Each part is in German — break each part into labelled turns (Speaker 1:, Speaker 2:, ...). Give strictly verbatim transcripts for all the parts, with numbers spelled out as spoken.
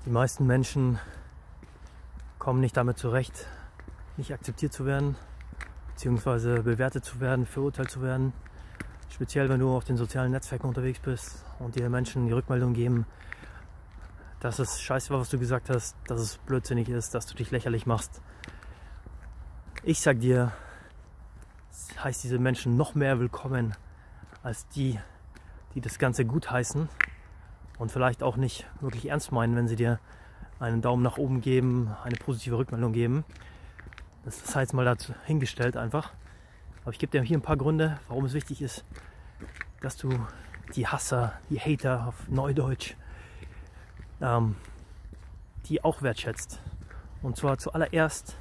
Speaker 1: Die meisten Menschen kommen nicht damit zurecht, nicht akzeptiert zu werden, beziehungsweise bewertet zu werden, verurteilt zu werden. Speziell, wenn du auf den sozialen Netzwerken unterwegs bist und dir Menschen die Rückmeldung geben, dass es scheiße war, was du gesagt hast, dass es blödsinnig ist, dass du dich lächerlich machst. Ich sag dir, es heißt diese Menschen noch mehr willkommen als die, die das Ganze gut heißen und vielleicht auch nicht wirklich ernst meinen, wenn sie dir einen Daumen nach oben geben, eine positive Rückmeldung geben. Das ist jetzt mal dazu hingestellt einfach. Aber ich gebe dir hier ein paar Gründe, warum es wichtig ist, dass du die Hasser, die Hater auf Neudeutsch, ähm, die auch wertschätzt. Und zwar zuallererst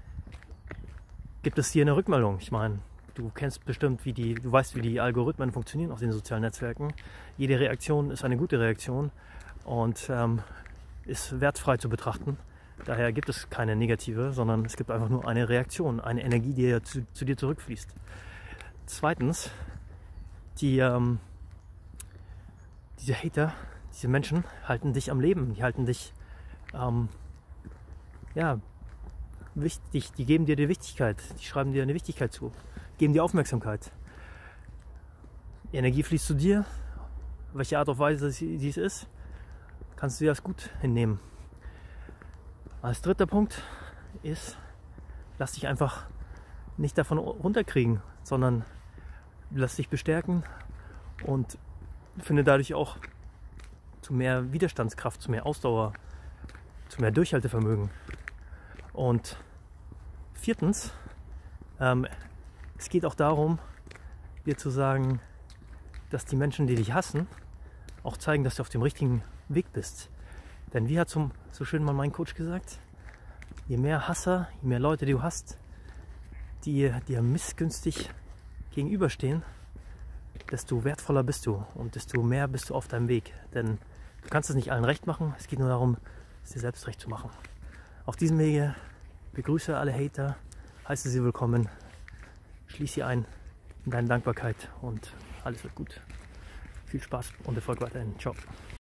Speaker 1: gibt es hier eine Rückmeldung. Ich meine, du kennst bestimmt, wie die, du weißt, wie die Algorithmen funktionieren auf den sozialen Netzwerken. Jede Reaktion ist eine gute Reaktion und ähm, ist wertfrei zu betrachten. Daher gibt es keine negative, sondern es gibt einfach nur eine Reaktion, eine Energie, die ja zu, zu dir zurückfließt. Zweitens, die, ähm, diese Hater, diese Menschen halten dich am Leben, die halten dich ähm, ja, wichtig, die geben dir die Wichtigkeit, die schreiben dir eine Wichtigkeit zu, geben dir Aufmerksamkeit. Die Energie fließt zu dir, welche Art und Weise sie es ist, kannst du dir als gut hinnehmen. Als dritter Punkt ist, lass dich einfach nicht davon runterkriegen, sondern lass dich bestärken und finde dadurch auch zu mehr Widerstandskraft, zu mehr Ausdauer, zu mehr Durchhaltevermögen. Und viertens, ähm, es geht auch darum, dir zu sagen, dass die Menschen, die dich hassen, auch zeigen, dass du auf dem richtigen Weg bist. Denn wie hat zum, so schön mal mein Coach gesagt, je mehr Hasser, je mehr Leute du hast, die dir missgünstig gegenüberstehen, desto wertvoller bist du und desto mehr bist du auf deinem Weg. Denn du kannst es nicht allen recht machen, es geht nur darum, es dir selbst recht zu machen. Auf diesem Wege begrüße alle Hater, heiße sie willkommen, schließ sie ein in deine Dankbarkeit und alles wird gut. Viel Spaß und Erfolg weiterhin. Ciao.